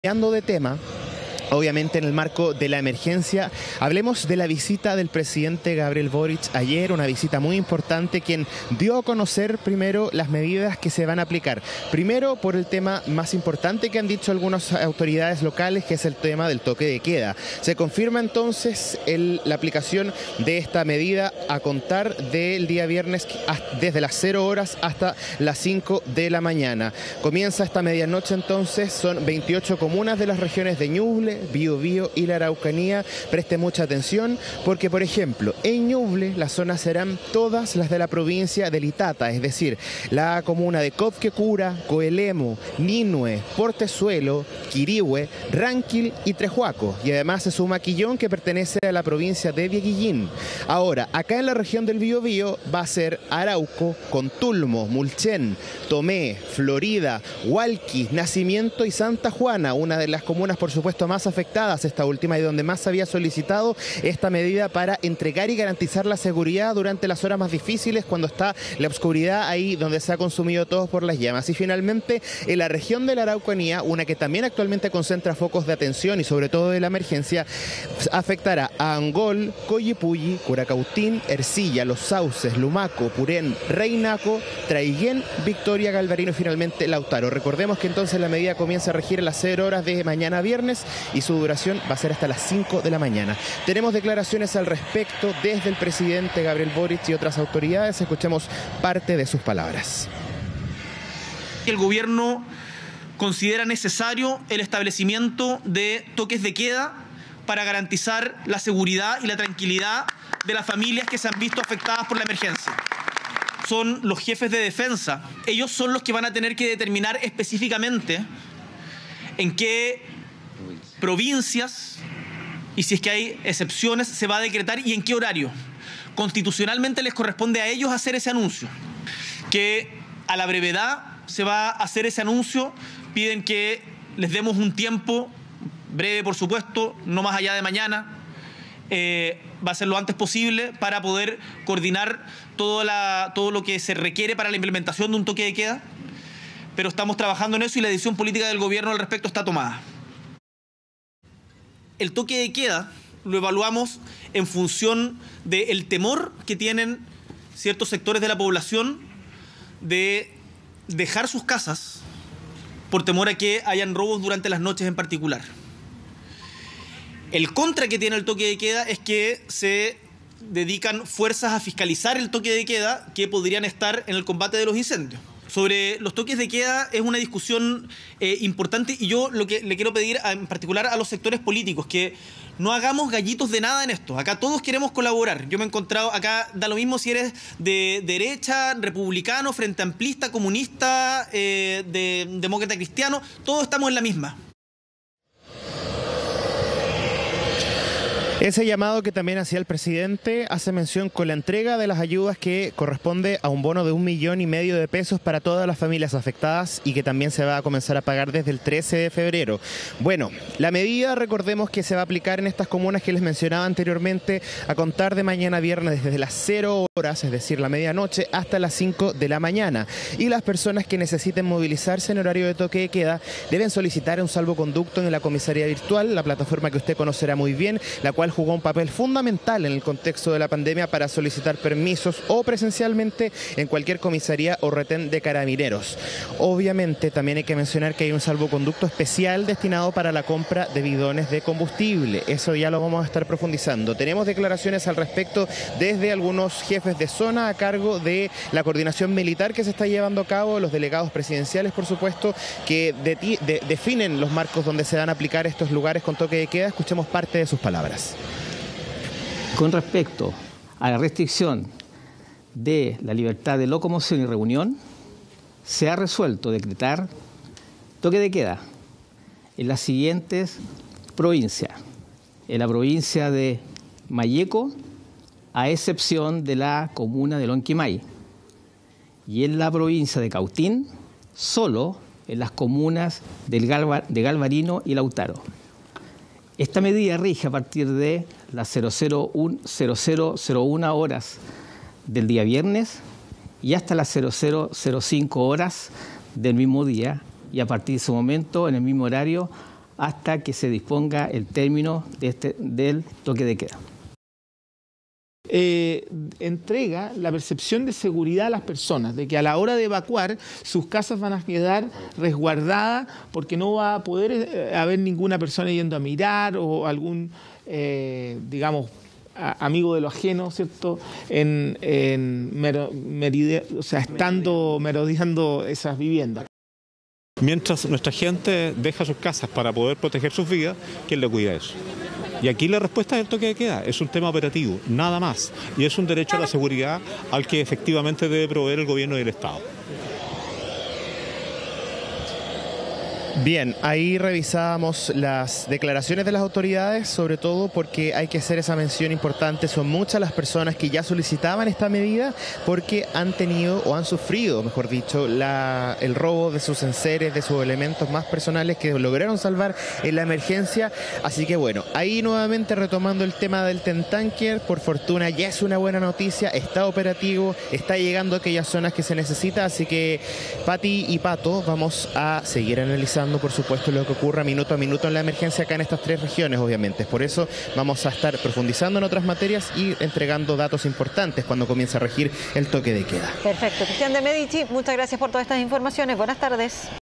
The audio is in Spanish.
Cambiando de tema, obviamente en el marco de la emergencia, hablemos de la visita del presidente Gabriel Boric ayer, una visita muy importante, quien dio a conocer primero las medidas que se van a aplicar. Primero por el tema más importante que han dicho algunas autoridades locales, que es el tema del toque de queda. Se confirma entonces la aplicación de esta medida a contar del día viernes desde las 0 horas hasta las 5 de la mañana. Comienza esta medianoche entonces, son 28 comunas de las regiones de Ñuble, Biobío y la Araucanía. Preste mucha atención porque, por ejemplo, en Ñuble las zonas serán todas las de la provincia de Litata, es decir, la comuna de Copquecura, Coelemu, Ñinhue, Portezuelo, Quirihue, Ranquil y Trehuaco. Y además se suma Quillón, que pertenece a la provincia de Vieguillín. Ahora, acá en la región del Biobío va a ser Arauco, Contulmo, Mulchen, Tomé, Florida, Hualqui, Nacimiento y Santa Juana, una de las comunas, por supuesto, más afectadas, esta última, y donde más se había solicitado esta medida para entregar y garantizar la seguridad durante las horas más difíciles, cuando está la oscuridad ahí donde se ha consumido todo por las llamas. Y finalmente, en la región de la Araucanía, una que también actualmente concentra focos de atención y sobre todo de la emergencia, afectará a Angol, Coyipulli, Curacautín, Ercilla, Los Sauces, Lumaco, Purén, Reinaco, Traiguén, Victoria, Galvarino y finalmente Lautaro. Recordemos que entonces la medida comienza a regir a las 0 horas de mañana viernes y su duración va a ser hasta las 5 de la mañana. Tenemos declaraciones al respecto desde el presidente Gabriel Boric y otras autoridades. Escuchemos parte de sus palabras. El gobierno considera necesario el establecimiento de toques de queda para garantizar la seguridad y la tranquilidad de las familias que se han visto afectadas por la emergencia. Son los jefes de defensa. Ellos son los que van a tener que determinar específicamente en qué provincias y si es que hay excepciones se va a decretar y en qué horario. Constitucionalmente les corresponde a ellos hacer ese anuncio, que a la brevedad se va a hacer ese anuncio. Piden que les demos un tiempo breve, por supuesto, no más allá de mañana. Va a ser lo antes posible para poder coordinar todo lo que se requiere para la implementación de un toque de queda, pero estamos trabajando en eso y la decisión política del gobierno al respecto está tomada. El toque de queda lo evaluamos en función del temor que tienen ciertos sectores de la población de dejar sus casas por temor a que hayan robos durante las noches en particular. El contra que tiene el toque de queda es que se dedican fuerzas a fiscalizar el toque de queda que podrían estar en el combate de los incendios. Sobre los toques de queda es una discusión importante y yo lo que le quiero pedir en particular a los sectores políticos, que no hagamos gallitos de nada en esto. Acá todos queremos colaborar. Yo me he encontrado, acá da lo mismo si eres de derecha, republicano, frente amplista, comunista, demócrata cristiano, todos estamos en la misma. Ese llamado que también hacía el presidente hace mención con la entrega de las ayudas que corresponde a un bono de 1,5 millones de pesos para todas las familias afectadas y que también se va a comenzar a pagar desde el 13 de febrero. Bueno, la medida, recordemos que se va a aplicar en estas comunas que les mencionaba anteriormente a contar de mañana viernes desde las 0 horas, es decir, la medianoche, hasta las 5 de la mañana. Y las personas que necesiten movilizarse en horario de toque de queda deben solicitar un salvoconducto en la comisaría virtual, la plataforma que usted conocerá muy bien, la cual jugó un papel fundamental en el contexto de la pandemia para solicitar permisos o presencialmente en cualquier comisaría o retén de carabineros. Obviamente también hay que mencionar que hay un salvoconducto especial destinado para la compra de bidones de combustible. Eso ya lo vamos a estar profundizando. Tenemos declaraciones al respecto desde algunos jefes de zona a cargo de la coordinación militar que se está llevando a cabo, los delegados presidenciales, por supuesto, que definen los marcos donde se van a aplicar estos lugares con toque de queda. Escuchemos parte de sus palabras. Con respecto a la restricción de la libertad de locomoción y reunión, se ha resuelto decretar toque de queda en las siguientes provincias. En la provincia de Malleco, a excepción de la comuna de Lonquimay. Y en la provincia de Cautín, solo en las comunas de Galvarino y Lautaro. Esta medida rige a partir de las 0001 horas del día viernes y hasta las 0005 horas del mismo día, y a partir de ese momento, en el mismo horario, hasta que se disponga el término del toque de queda. Entrega la percepción de seguridad a las personas, de que a la hora de evacuar sus casas van a quedar resguardadas porque no va a poder haber ninguna persona yendo a mirar o algún, digamos, amigo de lo ajeno, ¿cierto? Estando merodeando esas viviendas. Mientras nuestra gente deja sus casas para poder proteger sus vidas, ¿quién le cuida eso? Y aquí la respuesta es el toque de queda, es un tema operativo, nada más. Y es un derecho a la seguridad al que efectivamente debe proveer el gobierno y el Estado. Bien, ahí revisábamos las declaraciones de las autoridades, sobre todo porque hay que hacer esa mención importante. Son muchas las personas que ya solicitaban esta medida porque han tenido o han sufrido, mejor dicho, el robo de sus enseres, de sus elementos más personales que lograron salvar en la emergencia. Así que bueno, ahí nuevamente retomando el tema del Tentanker, por fortuna ya es una buena noticia, está operativo, está llegando a aquellas zonas que se necesita. Así que Pati y Pato, vamos a seguir analizando, por supuesto, lo que ocurra minuto a minuto en la emergencia acá en estas tres regiones, obviamente. Por eso vamos a estar profundizando en otras materias y entregando datos importantes cuando comience a regir el toque de queda. Perfecto. Cristian de Medici, muchas gracias por todas estas informaciones. Buenas tardes.